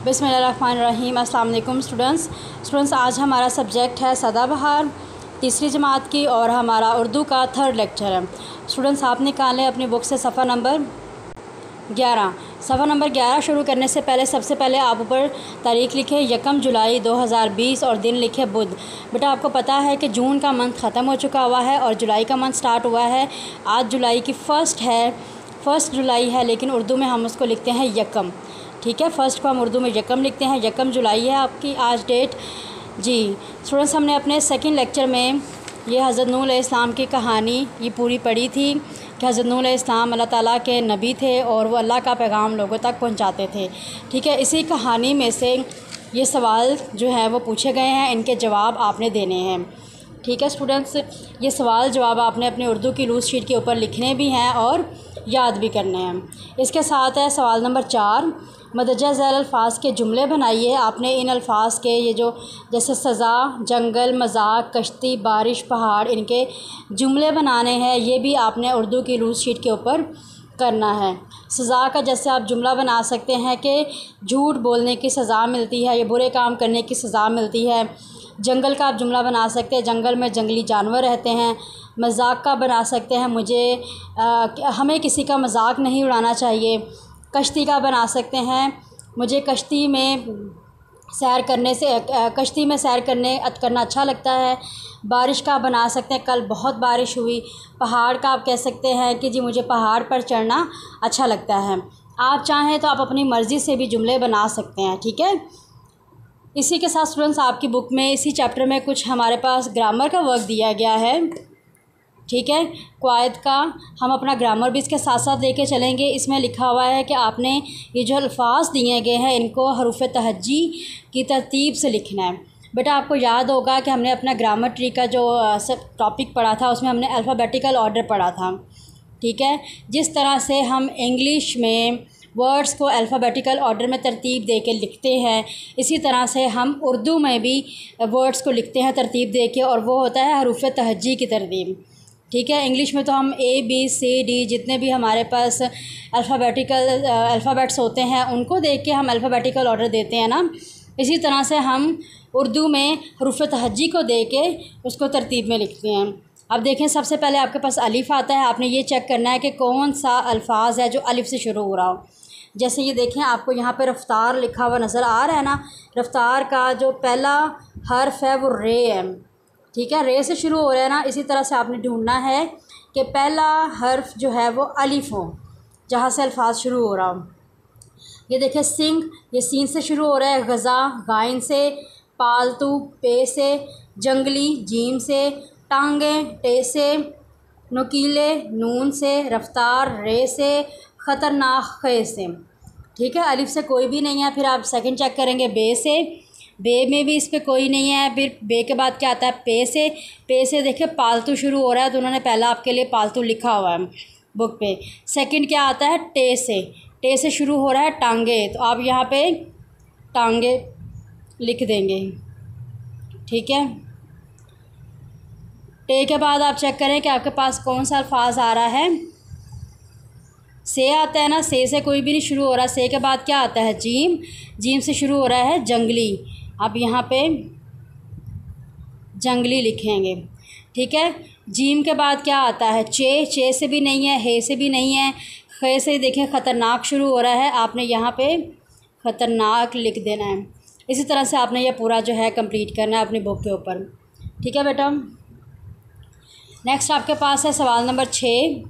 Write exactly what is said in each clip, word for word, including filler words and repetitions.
बिस्मिल्लाहिर्रहमानिर्रहीम। अस्सलाम वालेकुम स्टूडेंट्स स्टूडेंट्स आज हमारा सब्जेक्ट है सदाबहार तीसरी जमात की और हमारा उर्दू का थर्ड लेक्चर है। स्टूडेंट्स आप निकालें अपनी बुक से सफ़ा नंबर ग्यारह। सफ़ा नंबर ग्यारह शुरू करने से पहले सबसे पहले आप ऊपर तारीख़ लिखें यकम जुलाई दो हज़ार बीस और दिन लिखे बुध। बेटा आपको पता है कि जून का मंथ ख़त्म हो चुका हुआ है और जुलाई का मंथ स्टार्ट हुआ है। आज जुलाई की फ़र्स्ट है, फ़र्स्ट जुलाई है, लेकिन उर्दू में हम उसको लिखते हैं यकम। ठीक है, फ़र्स्ट को हम उर्दू में यकम लिखते हैं। यकम जुलाई है आपकी आज डेट जी। स्टूडेंट्स हमने अपने सेकंड लेक्चर में ये हज़रत नूह अलैहिस्सलाम की कहानी ये पूरी पढ़ी थी कि हज़रत नूह अलैहिस्सलाम अल्लाह ताला के नबी थे और वो अल्लाह का पैगाम लोगों तक पहुंचाते थे। ठीक है, इसी कहानी में से ये सवाल जो है वो पूछे गए हैं, इनके जवाब आपने देने हैं। ठीक है स्टूडेंट्स, ये सवाल जवाब आपने अपनी उर्दू की लूज़ शीट के ऊपर लिखने भी हैं और याद भी करने हैं। इसके साथ है सवाल नंबर चार, मदरजा झैल अल्फाज के जुमले बनाइए। आपने इन अल्फाज के ये जो जैसे सज़ा, जंगल, मजाक, कश्ती, बारिश, पहाड़, इनके जुमले बनाने हैं। ये भी आपने उर्दू की लूज़ शीट के ऊपर करना है। सज़ा का जैसे आप जुमला बना सकते हैं कि झूठ बोलने की सज़ा मिलती है, ये बुरे काम करने की सज़ा मिलती है। जंगल का आप जुमला बना सकते हैं, जंगल में जंगली जानवर रहते हैं। मजाक का बना सकते हैं, मुझे आ, हमें किसी का मजाक नहीं उड़ाना चाहिए। कश्ती का बना सकते हैं, मुझे कश्ती में सैर करने से कश्ती में सैर करने करना अच्छा लगता है। बारिश का बना सकते हैं, कल बहुत बारिश हुई। पहाड़ का आप कह सकते हैं कि जी मुझे पहाड़ पर चढ़ना अच्छा लगता है। आप चाहें तो आप अपनी मर्ज़ी से भी जुमले बना सकते हैं। ठीक है, इसी के साथ स्टूडेंट्स आपकी बुक में इसी चैप्टर में कुछ हमारे पास ग्रामर का वर्क दिया गया है। ठीक है, क़वायद का हम अपना ग्रामर भी इसके साथ साथ लेके चलेंगे। इसमें लिखा हुआ है कि आपने ये जो अल्फाज दिए गए हैं इनको हरूफ तहज्जी की तरतीब से लिखना है। बेटा आपको याद होगा कि हमने अपना ग्रामर ट्री का जो सब टॉपिक पढ़ा था उसमें हमने अल्फ़ाबेटिकल ऑर्डर पढ़ा था। ठीक है, जिस तरह से हम इंग्लिश में वर्ड्स को अल्फ़ाबेटिकल ऑर्डर में तरतीब दे के लिखते हैं, इसी तरह से हम उर्दू में भी वर्ड्स को लिखते हैं तरतीब दे के, और वो होता है हरूफ तहज्जी की तरतीब। ठीक है, इंग्लिश में तो हम ए बी सी डी जितने भी हमारे पास अल्फ़ाबेटिकल अल्फ़ाबेट्स होते हैं उनको देख के हम अल्फ़ाबेटिकल ऑर्डर देते हैं ना। इसी तरह से हम उर्दू में हरूफ तहज्जी को दे के उसको तरतीब में लिखते हैं। अब देखें, सबसे पहले आपके पास अलिफ़ आता है। आपने ये चेक करना है कि कौन सा अल्फाज है जो अलिफ़ से शुरू हो रहा हो। जैसे ये देखें, आपको यहाँ पे रफ़्तार लिखा हुआ नज़र आ रहा है ना। रफ़्तार का जो पहला हर्फ है वो रे है। ठीक है, रे से शुरू हो रहा है ना। इसी तरह से आपने ढूंढना है कि पहला हर्फ जो है वो अलिफ़ हो, जहाँ से अल्फाज शुरू हो रहा हो। ये देखें, सिंह, ये सीन से शुरू हो रहा है। गज़ा गाइन से, पालतू पे से, जंगली जीम से, टांगे टे से, नुकीले नून से, रफ्तार रे से, ख़तरनाक खे से। ठीक है, अलिफ से कोई भी नहीं है। फिर आप सेकंड चेक करेंगे बे से, बे में भी इस पर कोई नहीं है। फिर बे के बाद क्या आता है पे से। पे से देखिए पालतू शुरू हो रहा है तो उन्होंने पहला आपके लिए पालतू लिखा हुआ है बुक पे। सेकंड क्या आता है टे से, टे से शुरू हो रहा है टांगे, तो आप यहाँ पे टांगे लिख देंगे। ठीक है, टे के बाद आप चेक करें कि आपके पास कौन सा अल्फाज आ रहा है। से आता है ना, से से कोई भी नहीं शुरू हो रहा। से के बाद क्या आता है जीम, जीम से शुरू हो रहा है जंगली, आप यहाँ पे जंगली लिखेंगे। ठीक है, जीम के बाद क्या आता है चे, चे से भी नहीं है, हे से भी नहीं है। खे से देखें ख़तरनाक शुरू हो रहा है, आपने यहाँ पे ख़तरनाक लिख देना है। इसी तरह से आपने यह पूरा जो है कंप्लीट करना है अपनी बुक के ऊपर। ठीक है बेटा, नेक्स्ट आपके पास है सवाल नंबर छः।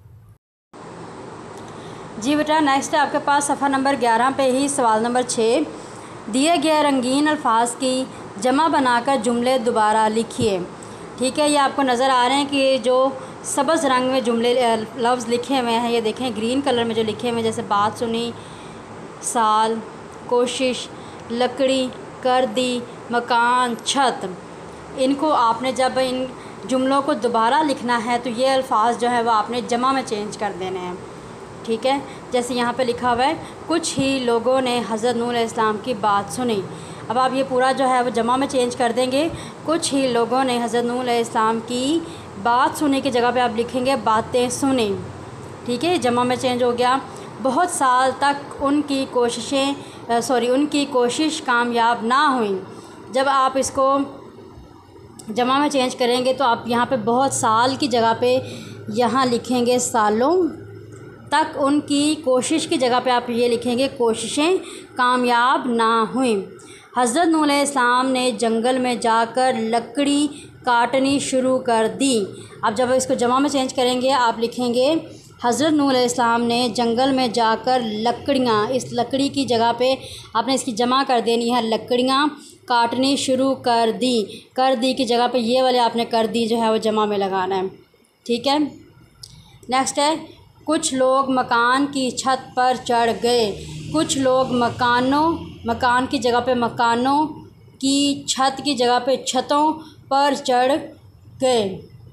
जी बेटा, नेक्स्ट है आपके पास सफ़ा नंबर ग्यारह पे ही सवाल नंबर छः। दिए गए रंगीन अल्फाज की जमा बनाकर जुमले दोबारा लिखिए। ठीक है, ये आपको नज़र आ रहे हैं कि जो सब्ज़ रंग में जुमले लफ्ज़ लिखे हुए हैं, ये देखें ग्रीन कलर में जो लिखे हुए हैं, जैसे बात सुनी, साल, कोशिश, लकड़ी, कर दी, मकान, छत। इनको आपने जब इन जुमलों को दोबारा लिखना है तो ये अल्फाज जो है वो आपने जमा में चेंज कर देने हैं। ठीक है, जैसे यहाँ पे लिखा हुआ है कुछ ही लोगों ने हज़रत नूह अलैहिस्सलाम की बात सुनी। अब आप ये पूरा जो है वो जमा में चेंज कर देंगे। कुछ ही लोगों ने हज़रत नूह अलैहिस्सलाम की बात सुनी की जगह पे आप लिखेंगे बातें सुनी। ठीक है, जमा में चेंज हो गया। बहुत साल तक उनकी कोशिशें सॉरी उनकी कोशिश कामयाब ना हुई। जब आप इसको जमा में चेंज करेंगे तो आप यहाँ पे बहुत साल की जगह पे यहाँ लिखेंगे सालों तक उनकी कोशिश की जगह पे आप ये लिखेंगे कोशिशें कामयाब ना हुई। हज़रत नूह अलैहिस्सलाम ने जंगल में जाकर लकड़ी काटनी शुरू कर दी। अब जब इसको जमा में चेंज करेंगे आप लिखेंगे हज़रत नूह अलैहिस्सलाम ने जंगल में जाकर लकड़ियाँ, इस लकड़ी की जगह पे आपने इसकी जमा कर देनी है लकड़ियाँ काटनी शुरू कर दी। कर दी की जगह पे ये वाले आपने कर दी जो है वो जमा में लगाना है। ठीक है। नेक्स्ट है कुछ लोग मकान की छत पर चढ़ गए। कुछ लोग मकानों मकान की जगह पे मकानों की छत की जगह पे छतों पर चढ़ गए।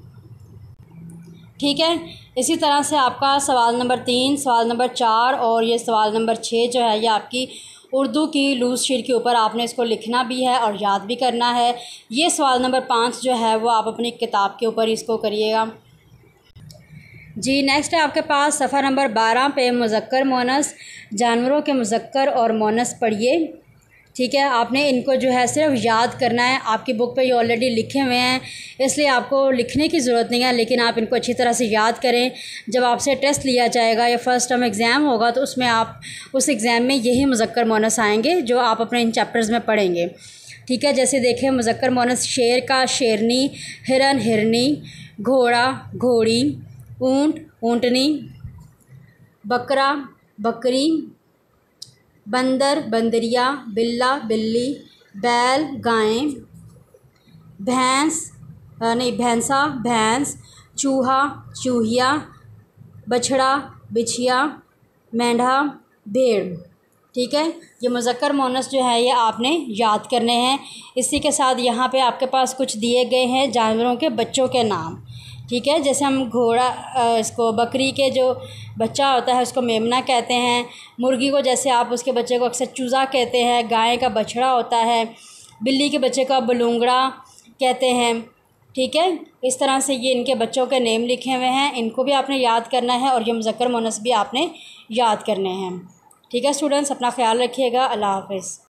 ठीक है। इसी तरह से आपका सवाल नंबर तीन, सवाल नंबर चार और ये सवाल नंबर छः जो है ये आपकी उर्दू की लूज़ शीट के ऊपर आपने इसको लिखना भी है और याद भी करना है। ये सवाल नंबर पाँच जो है वो आप अपनी किताब के ऊपर इसको करिएगा। जी नेक्स्ट है आपके पास सफ़ा नंबर बारह पे मुज़क्कर मोनस, जानवरों के मुज़क्कर और मोनस पढ़िए। ठीक है। आपने इनको जो है सिर्फ याद करना है। आपकी बुक पे ये ऑलरेडी लिखे हुए हैं इसलिए आपको लिखने की ज़रूरत नहीं है, लेकिन आप इनको अच्छी तरह से याद करें। जब आपसे टेस्ट लिया जाएगा या फर्स्ट टर्म एग्ज़ाम होगा तो उसमें आप उस एग्ज़ाम में यही मुज़क्कर मोनस आएंगे जो आप अपने इन चैप्टर्स में पढ़ेंगे। ठीक है। जैसे देखें मुज़क्कर मोनस शेर का शेरनी, हिरन हिरनी, घोड़ा घोड़ी, ऊँट ऊँटनी, बकरा बकरी, बंदर बंदरिया, बिल्ला बिल्ली, बैल गाय, भैंस नहीं भैंसा भैंस, चूहा चूहिया, बछड़ा बिछिया, मेंढा भेड़। ठीक है। ये मुज़क्कर मोनस जो है ये आपने याद करने हैं। इसी के साथ यहाँ पे आपके पास कुछ दिए गए हैं जानवरों के बच्चों के नाम। ठीक है। जैसे हम घोड़ा इसको बकरी के जो बच्चा होता है उसको मेमना कहते हैं। मुर्गी को जैसे आप उसके बच्चे को अक्सर चूज़ा कहते हैं। गाय का बछड़ा होता है। बिल्ली के बच्चे को बलूंगड़ा कहते हैं। ठीक है। इस तरह से ये इनके बच्चों के नेम लिखे हुए हैं, इनको भी आपने याद करना है और ये मुज़क्कर मोनस भी आपने याद करने हैं। ठीक है स्टूडेंट्स, अपना ख्याल रखिएगा। अल्लाह हाफ़िज़।